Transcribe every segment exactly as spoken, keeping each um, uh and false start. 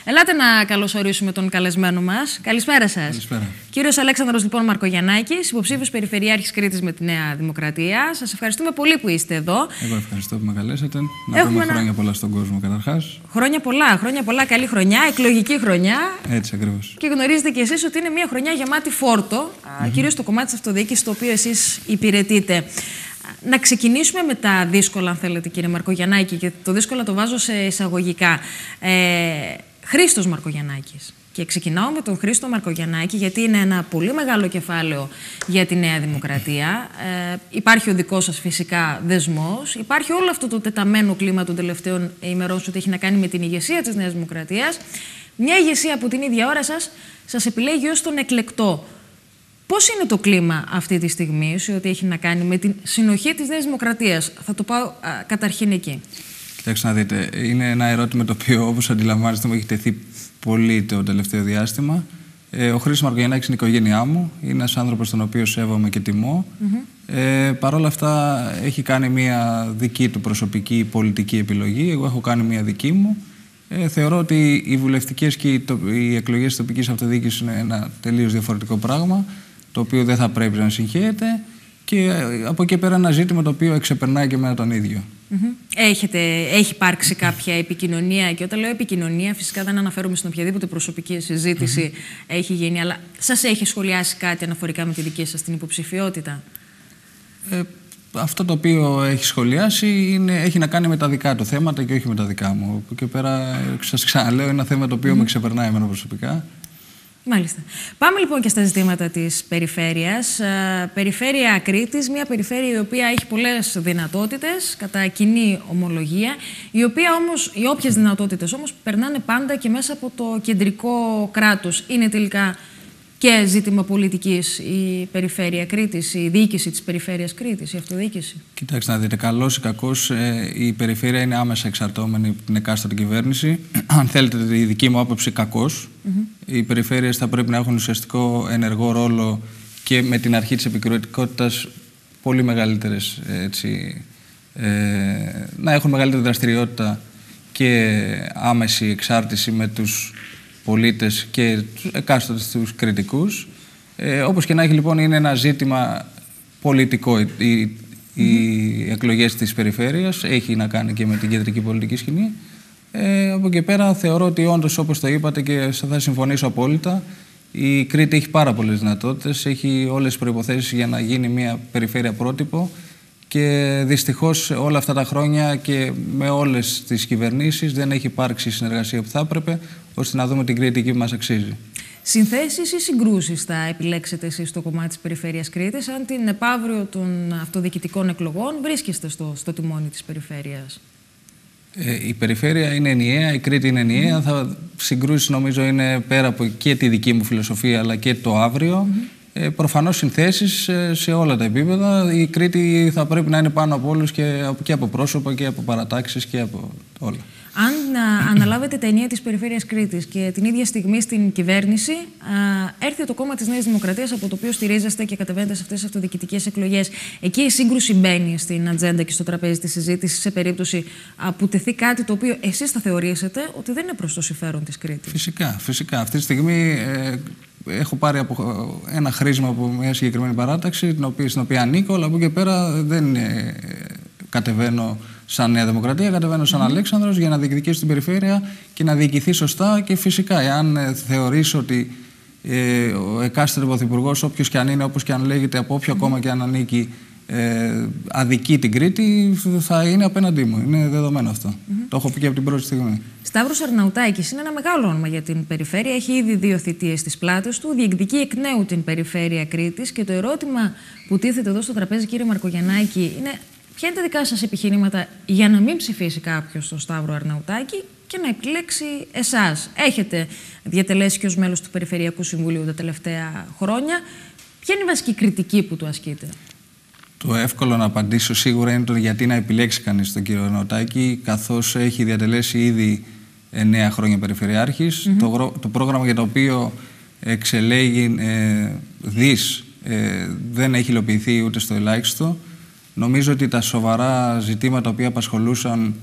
Ελάτε να καλωσορίσουμε τον καλεσμένο μας. Καλησπέρα σας. Καλησπέρα. Κύριος Αλέξανδρος λοιπόν Μαρκογιαννάκης, υποψήφιος Περιφερειάρχης Κρήτης με τη Νέα Δημοκρατία. Σας ευχαριστούμε πολύ που είστε εδώ. Εγώ ευχαριστώ που με καλέσατε. Να Έχουμε πούμε ένα... χρόνια πολλά στον κόσμο καταρχάς. Χρόνια πολλά, χρόνια πολλά, καλή χρονιά, εκλογική χρονιά. Έτσι ακριβώς. Και γνωρίζετε κι εσείς ότι είναι μια χρονιά γεμάτη φόρτο, mm-hmm. κυρίως στο κομμάτι της αυτοδιοίκησης, το οποίο εσείς υπηρετείτε. Να ξεκινήσουμε με τα δύσκολα, αν θέλετε, κύριε Μαρκογιαννάκη, και το δύσκολο το βάζω σε εισαγωγικά. Ε, Χρήστος Μαρκογιαννάκης. Και ξεκινάω με τον Χρήστο Μαρκογιαννάκη, γιατί είναι ένα πολύ μεγάλο κεφάλαιο για τη Νέα Δημοκρατία. Ε, υπάρχει ο δικός σας φυσικά δεσμός. Υπάρχει όλο αυτό το τεταμένο κλίμα των τελευταίων ημερών ότι έχει να κάνει με την ηγεσία της Νέας Δημοκρατίας. Μια ηγεσία που την ίδια ώρα σας, σας επιλέγει ως τον εκλεκτό. Πώς είναι το κλίμα αυτή τη στιγμή, σε ό,τι έχει να κάνει με την συνοχή της Νέας Δημοκρατίας? Θα το πάω α, καταρχήν εκεί. Κοιτάξτε να δείτε, είναι ένα ερώτημα το οποίο, όπως αντιλαμβάνεστε, μου έχει τεθεί πολύ το τελευταίο διάστημα. Ε, ο Χρήστος Μαρκογιαννάκης είναι η οικογένειά μου. Είναι ένας άνθρωπος τον οποίο σέβομαι και τιμώ. Mm-hmm. ε, Παρ' όλα αυτά, έχει κάνει μια δική του προσωπική πολιτική επιλογή. Εγώ έχω κάνει μια δική μου. Ε, θεωρώ ότι οι βουλευτικές και οι, το, οι εκλογές της τοπικής αυτοδιοίκησης είναι ένα τελείως διαφορετικό πράγμα, το οποίο δεν θα πρέπει να συγχέεται, και από εκεί πέρα ένα ζήτημα το οποίο εξεπερνάει και εμένα τον ίδιο. Mm-hmm. Έχετε, έχει υπάρξει κάποια επικοινωνία, και όταν λέω επικοινωνία φυσικά δεν αναφέρομαι στην οποιαδήποτε προσωπική συζήτηση mm-hmm. έχει γίνει, αλλά σας έχει σχολιάσει κάτι αναφορικά με τη δική σας την υποψηφιότητα? Ε, αυτό το οποίο έχει σχολιάσει είναι, έχει να κάνει με τα δικά του θέματα και όχι με τα δικά μου. Από εκεί πέρα, σας ξαναλέω, είναι ένα θέμα το οποίο mm-hmm. με ξεπερνάει εμένα προσωπικά. Μάλιστα. Πάμε λοιπόν και στα ζητήματα της περιφέρειας. Ε, περιφέρεια Κρήτης, μια περιφέρεια η οποία έχει πολλές δυνατότητες, κατά κοινή ομολογία, η οποία όμως, οι όποιες δυνατότητες όμως περνάνε πάντα και μέσα από το κεντρικό κράτος. Είναι τελικά και ζήτημα πολιτικής η περιφέρεια Κρήτης, η διοίκηση της περιφέρειας Κρήτης, η αυτοδιοίκηση? Κοιτάξτε να δείτε, καλώς ή κακώς, ε, η περιφέρεια είναι άμεσα εξαρτώμενη από την εκάστοτε κυβέρνηση. Αν θέλετε τη δική μου άποψη, κακώς. Mm-hmm. Οι περιφέρειες θα πρέπει να έχουν ουσιαστικό ενεργό ρόλο και με την αρχή της επικουρικότητας πολύ μεγαλύτερες, έτσι, ε, να έχουν μεγαλύτερη δραστηριότητα και άμεση εξάρτηση με τους πολίτες και εκάστοτε τους κριτικούς. Ε, όπως και να έχει, λοιπόν, είναι ένα ζήτημα πολιτικό. Οι, οι, mm-hmm. οι εκλογές της περιφέρειας έχει να κάνει και με την κεντρική πολιτική σκηνή. Ε, από εκεί πέρα θεωρώ ότι όντως, όπως το είπατε και θα συμφωνήσω απόλυτα, η Κρήτη έχει πάρα πολλές δυνατότητες, έχει όλες τις προϋποθέσεις για να γίνει μια περιφέρεια πρότυπο, και δυστυχώς όλα αυτά τα χρόνια και με όλες τις κυβερνήσεις δεν έχει υπάρξει συνεργασία που θα έπρεπε, ώστε να δούμε την Κρήτη εκεί που μας αξίζει. Συνθέσεις ή συγκρούσεις θα επιλέξετε εσείς στο κομμάτι της περιφέρειας Κρήτης, αν την επαύριο των αυτοδιοικητικών εκλογών βρίσκεστε στο, στο τιμόνι της περιφέρειας? Ε, η περιφέρεια είναι ενιαία, η Κρήτη είναι ενιαία. Mm-hmm. Θα συγκρούσεις, νομίζω, είναι πέρα από και τη δική μου φιλοσοφία αλλά και το αύριο. Mm-hmm. Ε, προφανώς συνθέσεις ε, σε όλα τα επίπεδα. Η Κρήτη θα πρέπει να είναι πάνω από όλους, και, και από πρόσωπα και από παρατάξεις και από όλα. Αν α, αναλάβετε τα ενία της περιφέρειας Κρήτης και την ίδια στιγμή στην κυβέρνηση, α, έρθει το κόμμα της Νέας Δημοκρατίας, από το οποίο στηρίζεστε και κατεβαίνετε σε αυτές τις αυτοδιοικητικές εκλογές, εκεί η σύγκρουση μπαίνει στην ατζέντα και στο τραπέζι της συζήτησης, σε περίπτωση α, που τεθεί κάτι το οποίο εσείς θα θεωρήσετε ότι δεν είναι προς το συμφέρον της Κρήτης? Φυσικά, φυσικά. Αυτή τη στιγμή ε, έχω πάρει από ένα χρήσμα από μια συγκεκριμένη παράταξη, την οποία, στην οποία ανήκω, αλλά από εκεί πέρα δεν ε, κατεβαίνω σαν Νέα Δημοκρατία, κατεβαίνω σαν mm-hmm. Αλέξανδρος για να διεκδικήσω την περιφέρεια και να διοικηθεί σωστά. Και φυσικά, εάν ε, θεωρήσω ότι ε, ο εκάστοτε πρωθυπουργός, όποιος και αν είναι, όπως και αν λέγεται, από όποιο mm-hmm. κόμμα και αν ανήκει, ε, αδικεί την Κρήτη, θα είναι απέναντί μου. Είναι δεδομένο αυτό. Mm-hmm. Το έχω πει και από την πρώτη στιγμή. Σταύρος Αρναουτάκης είναι ένα μεγάλο όνομα για την περιφέρεια. Έχει ήδη δύο θητείες στις πλάτες του. Διεκδικεί εκ νέου την περιφέρεια Κρήτης. Και το ερώτημα που τίθεται εδώ στο τραπέζι, κύριε Μαρκογιαννάκη, είναι: ποια είναι τα δικά σας επιχειρήματα για να μην ψηφίσει κάποιος τον Σταύρο Αρναουτάκη και να επιλέξει εσάς? Έχετε διατελέσει και ως μέλος του Περιφερειακού Συμβουλίου τα τελευταία χρόνια. Ποια είναι η βασική κριτική που του ασκείτε? Το εύκολο να απαντήσω σίγουρα είναι το γιατί να επιλέξει κανείς τον κύριο Αρναουτάκη, καθώς έχει διατελέσει ήδη εννέα χρόνια περιφερειάρχης. Mm-hmm. το, το πρόγραμμα για το οποίο εξελέγει ε, δις ε, δεν έχει υλοποιηθεί ούτε στο ελάχιστο. Νομίζω ότι τα σοβαρά ζητήματα που απασχολούσαν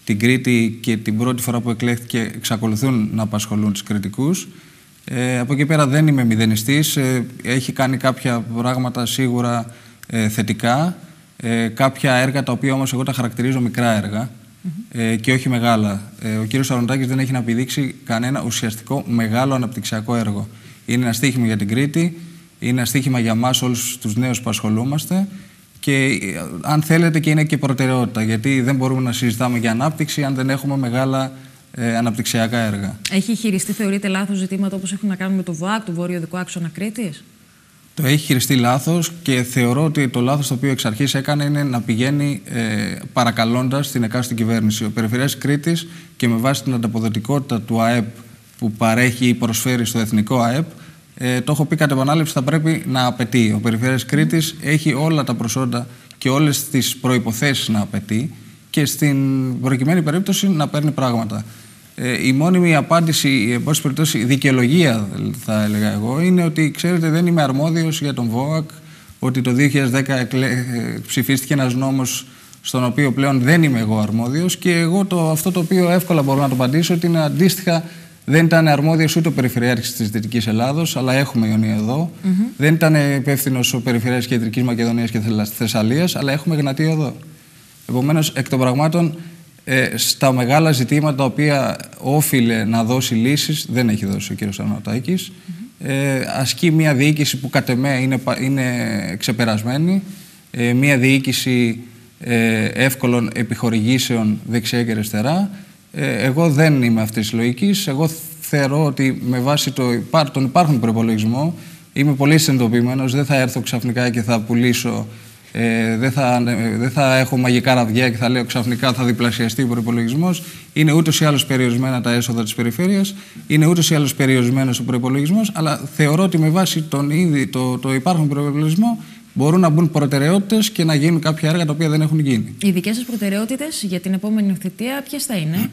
την Κρήτη και την πρώτη φορά που εκλέχθηκε εξακολουθούν να απασχολούν τους Κρητικούς. Ε, από εκεί πέρα δεν είμαι μηδενιστής. Ε, έχει κάνει κάποια πράγματα σίγουρα ε, θετικά. Ε, κάποια έργα τα οποία όμως εγώ τα χαρακτηρίζω μικρά έργα mm-hmm. ε, και όχι μεγάλα. Ε, ο κύριος Αρωνοτάκης δεν έχει να επιδείξει κανένα ουσιαστικό μεγάλο αναπτυξιακό έργο. Είναι ένα στοίχημα για την Κρήτη, είναι ένα στοίχημα για εμάς όλους τους νέους που ασχολούμαστε και αν θέλετε και είναι και προτεραιότητα, γιατί δεν μπορούμε να συζητάμε για ανάπτυξη αν δεν έχουμε μεγάλα ε, αναπτυξιακά έργα. Έχει χειριστεί, θεωρείτε, λάθος ζητήματα όπως έχουν να κάνουν με το ΒΟΑΚ, το Βόρειο Οδικό Άξονα Κρήτης? Το έχει χειριστεί λάθος και θεωρώ ότι το λάθος το οποίο εξ αρχής έκανε είναι να πηγαίνει ε, παρακαλώντας την εκάστοτε κυβέρνηση. Ο Περιφερειάρχης Κρήτης και με βάση την ανταποδοτικότητα του ΑΕΠ που παρέχει ή προσφέρει στο εθνικό ΑΕΠ, ε, το έχω πει κατ' επανάληψη, θα πρέπει να απαιτεί. Ο Περιφερειάρχης Κρήτης έχει όλα τα προσόντα και όλες τις προϋποθέσεις να απαιτεί και στην προκειμένη περίπτωση να παίρνει πράγματα. Ε, η μόνιμη απάντηση, η εν πάση περιπτώσει, δικαιολογία θα έλεγα εγώ, είναι ότι ξέρετε δεν είμαι αρμόδιος για τον ΒΟΑΚ, ότι το δύο χιλιάδες δέκα εκλε... ψηφίστηκε ένας νόμος στον οποίο πλέον δεν είμαι εγώ αρμόδιος και εγώ το, αυτό το οποίο εύκολα μπορώ να το απαντήσω ότι είναι αντίστοιχα δεν ήταν αρμόδιος ούτε ο Περιφερειάρχης της Δυτικής Ελλάδος, αλλά έχουμε Ιωνία εδώ. Mm-hmm. Δεν ήταν υπεύθυνος ο Περιφερειάρχης Κεντρικής Μακεδονίας και Θεσσαλίας, αλλά έχουμε Εγνατία εδώ. Επομένως, εκ των πραγμάτων, ε, στα μεγάλα ζητήματα τα οποία όφιλε να δώσει λύσεις, δεν έχει δώσει ο κ. Αρωνοτάκης. Mm-hmm. ε, ασκεί μια διοίκηση που κατ' εμέ είναι, είναι ξεπερασμένη, ε, μια διοίκηση ε, εύκολων επιχορηγήσεων δεξιά και αριστερά. Εγώ δεν είμαι αυτής της λογικής. Εγώ θεωρώ ότι με βάση το, τον υπάρχον προϋπολογισμό είμαι πολύ συνειδητοποιημένος. Δεν θα έρθω ξαφνικά και θα πουλήσω, ε, δεν, θα, ε, δεν θα έχω μαγικά ραβδιά και θα λέω ξαφνικά θα διπλασιαστεί ο προϋπολογισμός. Είναι ούτως ή άλλως περιορισμένα τα έσοδα της περιφέρειας, είναι ούτως ή άλλως περιορισμένος ο προϋπολογισμός, αλλά θεωρώ ότι με βάση τον ήδη, το, το υπάρχον προϋπολογισμό μπορούν να μπουν προτεραιότητες και να γίνουν κάποια έργα τα οποία δεν έχουν γίνει. Οι δικές σας προτεραιότητες για την επόμενη θητεία ποιες θα είναι?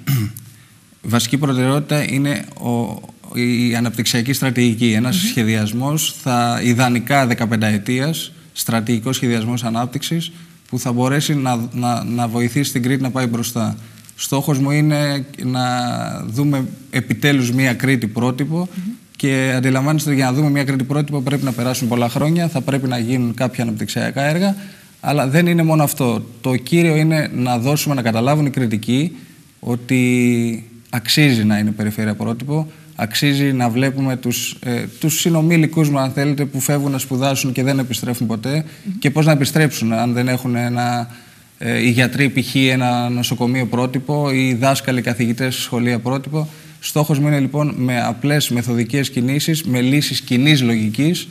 Βασική προτεραιότητα είναι ο, η αναπτυξιακή στρατηγική. Ένας mm-hmm. σχεδιασμός, θα, ιδανικά δεκαπενταετίας, στρατηγικός σχεδιασμός ανάπτυξης, που θα μπορέσει να, να, να βοηθήσει την Κρήτη να πάει μπροστά. Στόχος μου είναι να δούμε επιτέλους μία Κρήτη πρότυπο. Mm-hmm. Και αντιλαμβάνεστε ότι για να δούμε μια Κρήτη πρότυπο πρέπει να περάσουν πολλά χρόνια, θα πρέπει να γίνουν κάποια αναπτυξιακά έργα. Αλλά δεν είναι μόνο αυτό. Το κύριο είναι να δώσουμε να καταλάβουν οι Κρητικοί ότι αξίζει να είναι περιφέρεια πρότυπο, αξίζει να βλέπουμε τους, ε, τους συνομήλικους μου, αν θέλετε, που φεύγουν να σπουδάσουν και δεν επιστρέφουν ποτέ mm-hmm. και πώς να επιστρέψουν αν δεν έχουν ένα, ε, οι γιατροί π.χ. ένα νοσοκομείο πρότυπο ή οι δάσκαλοι καθηγητές σχολεία πρότυπο. Στόχος μου είναι λοιπόν με απλές μεθοδικές κινήσεις, με λύσεις κοινής λογικής,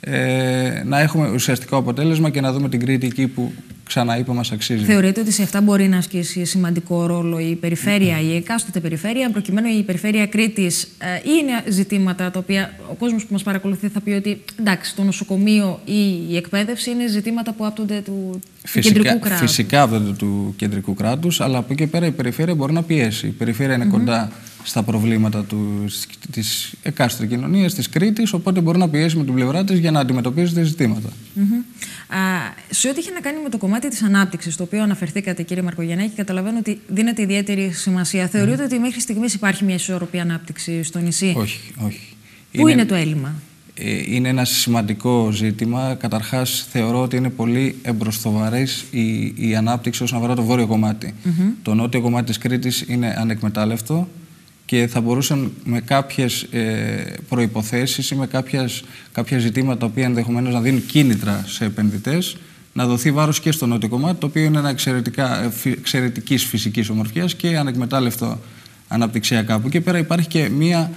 ε, να έχουμε ουσιαστικό αποτέλεσμα και να δούμε την Κρήτη εκεί που ξαναείπα μας αξίζει. Θεωρείτε ότι σε αυτά μπορεί να ασκήσει σημαντικό ρόλο η περιφέρεια, mm-hmm. η εκάστοτε περιφέρεια, προκειμένου η περιφέρεια Κρήτης, ε, ή είναι ζητήματα τα οποία ο κόσμος που μας παρακολουθεί θα πει ότι εντάξει, το νοσοκομείο ή η εκπαίδευση είναι ζητήματα που άπτονται του, φυσικά, του κεντρικού κράτους? Φυσικά άπτονται του κεντρικού κράτους, αλλά από εκεί πέρα η περιφέρεια μπορεί να πιέσει. Η περιφέρεια είναι mm-hmm. κοντά στα προβλήματα του, της εκάστοτε κοινωνίας, της Κρήτης, οπότε μπορεί να πιέσει με την πλευρά της για να αντιμετωπίζεται ζητήματα. Mm-hmm. Α, σε ό,τι έχει να κάνει με το κομμάτι της ανάπτυξης, το οποίο αναφερθήκατε, κύριε Μαρκογιαννάκη, καταλαβαίνω ότι δίνεται ιδιαίτερη σημασία. Mm. Θεωρείτε ότι μέχρι στιγμής υπάρχει μια ισορροπία ανάπτυξη στο νησί? Όχι, όχι. Πού είναι, είναι το έλλειμμα? Είναι ένα σημαντικό ζήτημα. Καταρχάς, θεωρώ ότι είναι πολύ εμπροστοβαρής η, η ανάπτυξη όσον αφορά το βόρειο κομμάτι. Mm-hmm. Το νότιο κομμάτι της Κρήτης είναι ανεκμετάλλευτο και θα μπορούσαν με κάποιες ε, προϋποθέσεις ή με κάποιες, κάποια ζητήματα τα οποία ενδεχομένως να δίνουν κίνητρα σε επενδυτές, να δοθεί βάρος και στο νότιο κομμάτι, το οποίο είναι ένα εξαιρετικά, εξαιρετικής φυσικής ομορφιάς και ανεκμετάλλευτο αναπτυξιακά. Από εκεί πέρα υπάρχει και μία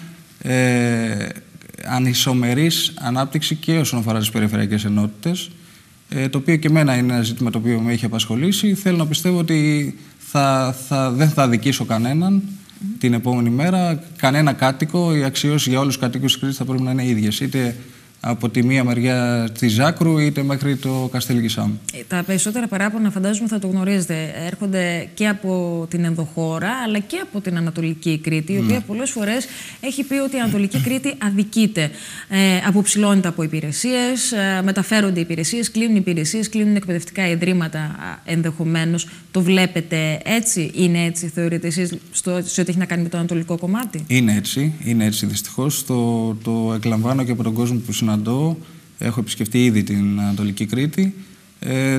ε, ανισομερής ανάπτυξη και όσον αφορά τις περιφερειακές ενότητες, ε, το οποίο και εμένα είναι ένα ζήτημα το οποίο με έχει απασχολήσει. Θέλω να πιστεύω ότι θα, θα, δεν θα αδικήσω κανέναν mm-hmm. την επόμενη μέρα, κανένα κάτοικο. Οι αξιώσεις για όλους τους κατοίκους της Κρήτης θα πρέπει να είναι ίδιες. Είτε από τη μία μεριά της Ζάκρου είτε μέχρι το Καστέλι Κισάμ. Τα περισσότερα παράπονα, φαντάζομαι θα το γνωρίζετε, έρχονται και από την ενδοχώρα αλλά και από την Ανατολική Κρήτη, η οποία ναι. πολλές φορές έχει πει ότι η Ανατολική Κρήτη αδικείται. Ε, αποψηλώνεται από υπηρεσίες, ε, μεταφέρονται υπηρεσίες, κλείνουν υπηρεσίες, κλείνουν εκπαιδευτικά ιδρύματα ενδεχομένως. Το βλέπετε έτσι, είναι έτσι, θεωρείτε εσείς, στο, σε ό,τι έχει να κάνει με το ανατολικό κομμάτι? Είναι έτσι, είναι έτσι δυστυχώς. Το, το εκλαμβάνω και από τον κόσμο που συναντώ. Έχω επισκεφτεί ήδη την Ανατολική Κρήτη. Ε,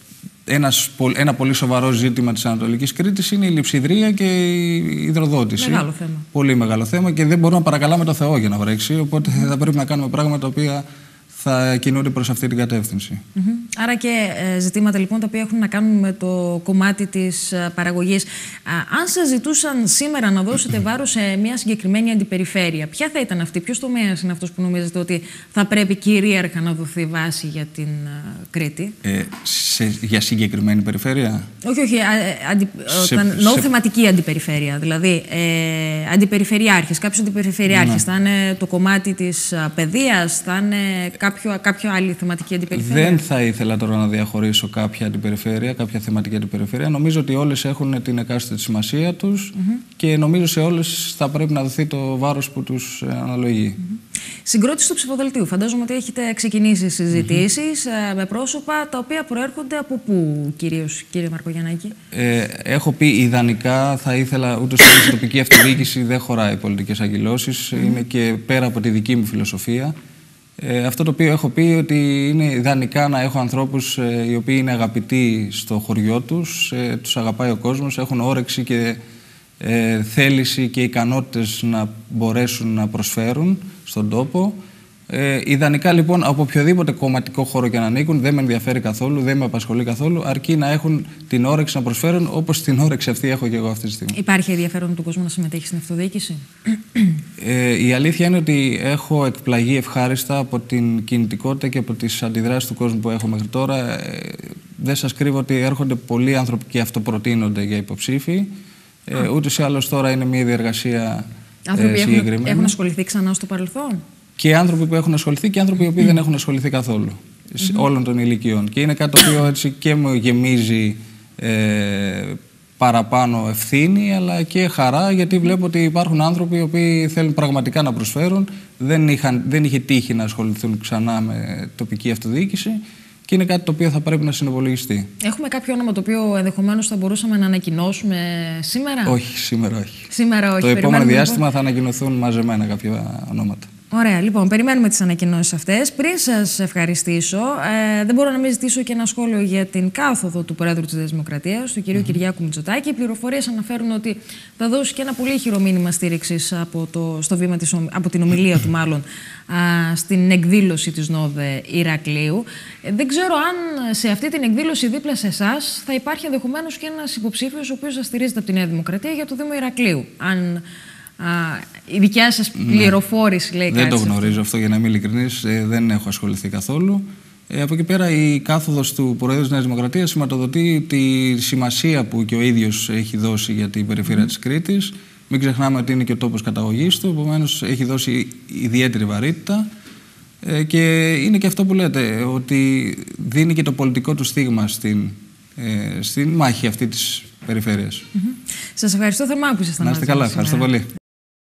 ένας, ένα πολύ σοβαρό ζήτημα της Ανατολικής Κρήτης είναι η λειψιδρία και η υδροδότηση. Μεγάλο θέμα. Πολύ μεγάλο θέμα και δεν μπορούμε να παρακαλάμε το Θεό για να βρέξει. Οπότε θα πρέπει να κάνουμε πράγματα τα οποία θα κινούνται προς αυτή την κατεύθυνση. Mm-hmm. Άρα και ε, ζητήματα λοιπόν τα οποία έχουν να κάνουν με το κομμάτι της ε, παραγωγής. Α, αν σας ζητούσαν σήμερα να δώσετε βάρος σε μια συγκεκριμένη αντιπεριφέρεια, ποια θα ήταν αυτή, ποιος τομέας είναι αυτός που νομίζετε ότι θα πρέπει κυρίαρχα να δοθεί βάση για την ε, Κρήτη? Ε, σε, για συγκεκριμένη περιφέρεια? Όχι, όχι. Α, αντι, σε, όταν, σε... νο, θεματική αντιπεριφέρεια. Δηλαδή, ε, αντιπεριφερειάρχης, κάποιος αντιπεριφερειάρχης. Ναι. Θα είναι το κομμάτι της παιδείας, θα είναι κάποιο, κάποια άλλη θεματική αντιπεριφέρεια? Δεν θα ήθελα τώρα να διαχωρίσω κάποια αντιπεριφέρεια, κάποια θεματική αντιπεριφέρεια. Νομίζω ότι όλες έχουν την εκάστοτε σημασία τους mm-hmm. και νομίζω σε όλες θα πρέπει να δοθεί το βάρος που τους αναλογεί. Mm-hmm. Συγκρότηση του ψηφοδελτίου. Φαντάζομαι ότι έχετε ξεκινήσει συζητήσεις mm-hmm. με πρόσωπα τα οποία προέρχονται από πού, κυρίως, κύριε Μαρκογιαννάκη? Ε, έχω πει ιδανικά θα ήθελα, ούτως ή άλλως η τοπική αυτοδιοίκηση δεν χωράει πολιτικές αγκυλώσεις, mm-hmm. είναι και πέρα από τη δική μου φιλοσοφία. Ε, αυτό το οποίο έχω πει ότι είναι ιδανικά να έχω ανθρώπους ε, οι οποίοι είναι αγαπητοί στο χωριό τους, ε, τους αγαπάει ο κόσμος, έχουν όρεξη και ε, θέληση και ικανότητες να μπορέσουν να προσφέρουν στον τόπο. Ε, ιδανικά λοιπόν από οποιοδήποτε κομματικό χώρο και να ανήκουν, δεν με ενδιαφέρει καθόλου, δεν με απασχολεί καθόλου, αρκεί να έχουν την όρεξη να προσφέρουν όπως την όρεξη αυτή έχω και εγώ αυτή τη στιγμή. Υπάρχει ενδιαφέρον του κόσμου να συμμετέχει στην αυτοδιοίκηση? Ε, η αλήθεια είναι ότι έχω εκπλαγεί ευχάριστα από την κινητικότητα και από τις αντιδράσεις του κόσμου που έχω μέχρι τώρα. Ε, δεν σας κρύβω ότι έρχονται πολλοί άνθρωποι και αυτοπροτείνονται για υποψήφοι. Ε, ούτως ή άλλως τώρα είναι μια διεργασία άνθρωποι ε, συγκεκριμένη. Έχουν, έχουν ασχοληθεί ξανά στο παρελθόν? Και άνθρωποι που έχουν ασχοληθεί και άνθρωποι οι οποίοι mm. δεν έχουν ασχοληθεί καθόλου. Mm-hmm. Όλων των ηλικιών. Και είναι κάτι το οποίο έτσι και μου γεμίζει ε, παραπάνω ευθύνη, αλλά και χαρά, γιατί βλέπω ότι υπάρχουν άνθρωποι οι οποίοι θέλουν πραγματικά να προσφέρουν, δεν, είχαν, δεν είχε τύχει να ασχοληθούν ξανά με τοπική αυτοδιοίκηση. Και είναι κάτι το οποίο θα πρέπει να συνυπολογιστεί. Έχουμε κάποιο όνομα το οποίο ενδεχομένως θα μπορούσαμε να ανακοινώσουμε σήμερα? Όχι, σήμερα όχι. Σήμερα όχι. Το επόμενο διάστημα θα ανακοινωθούν μαζεμένα κάποια ονόματα. Ωραία, λοιπόν, περιμένουμε τις ανακοινώσεις αυτές. Πριν σας ευχαριστήσω, ε, δεν μπορώ να μην ζητήσω και ένα σχόλιο για την κάθοδο του Πρόεδρου της Δημοκρατίας, του κυρίου mm-hmm. Κυριάκου Μητσοτάκη. Οι πληροφορίες αναφέρουν ότι θα δώσει και ένα πολύ ηχηρό μήνυμα στήριξης από, το, στο βήμα της, από την ομιλία του, μάλλον, α, στην εκδήλωση της ΝΟΔΕ Ηρακλείου. Ε, δεν ξέρω αν σε αυτή την εκδήλωση δίπλα σε εσάς θα υπάρχει ενδεχομένως και ένας υποψήφιος ο οποίος θα στηρίζεται από τη Νέα Δημοκρατία για το Δήμο Ηρακλείου. Αν Α, η δικιά σας πληροφόρηση ναι. λέει δεν κάτι. Δεν το γνωρίζω αυτό. αυτό για να είμαι ειλικρινής, ε, δεν έχω ασχοληθεί καθόλου. Ε, από εκεί πέρα η κάθοδος του Προέδρου της Νέας Δημοκρατίας σηματοδοτεί τη σημασία που και ο ίδιος έχει δώσει για την περιφέρεια mm. της Κρήτης. Μην ξεχνάμε ότι είναι και ο τόπος καταγωγής του, επομένως έχει δώσει ιδιαίτερη βαρύτητα. Ε, και είναι και αυτό που λέτε, ότι δίνει και το πολιτικό του στίγμα στην, ε, στην μάχη αυτή της περιφέρειας. Mm-hmm. Σας ευχαριστώ θερμά που ήσασταν μαζί μας. Να είστε καλά, ευχαριστώ πολύ.